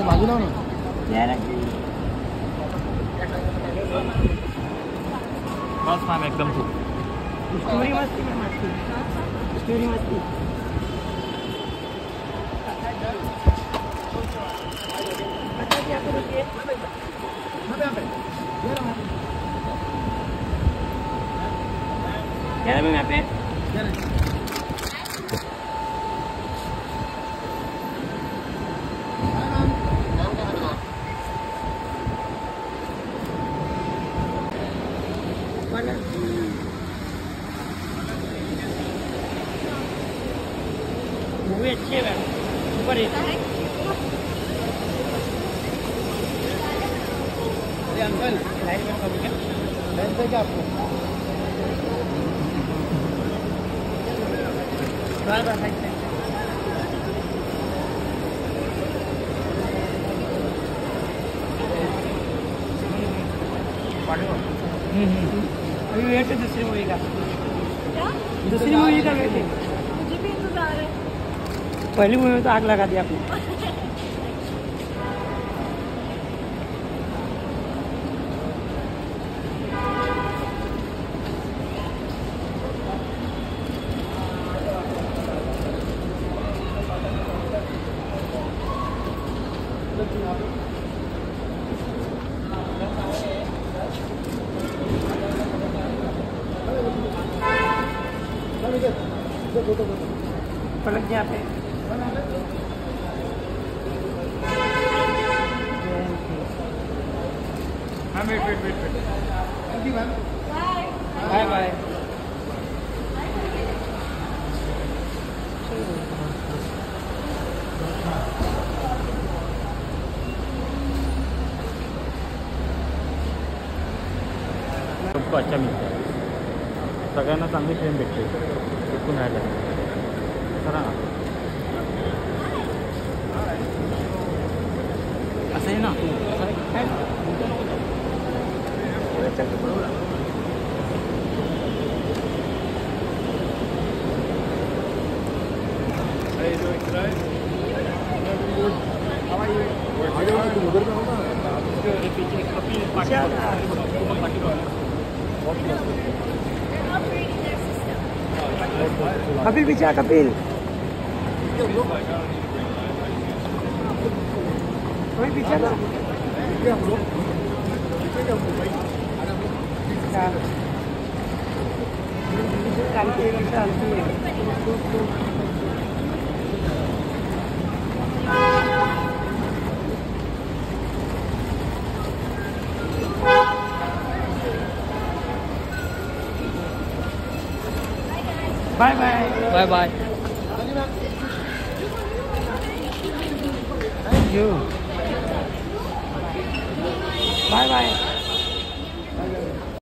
बाजूला ना बस मैम एकदम खूप स्टोरी मस्ती स्टोरी मस्ती क्या करोगे क्या मैं यहाँ पे मूवी अच्छी है ma'am super hit uncle light में कभी क्या लाइन पे क्या आपको बार साइड से अभी वेट है दूसरी मूवी का दूसरी मूवी का वेट है मुझे भी इंतजार है पहली मूवी में तो आग लगा दिया आपने पलक यहाँ पे हाँ वेट बाय बाय सबको अच्छा मिळतं सगळ्यांना चांगली फ्रेम भेटते टिकून राहायला खरं ना असं आहे ना कपिल पीछे कपिल कोई पीछे ना bye bye bye bye thank you bye bye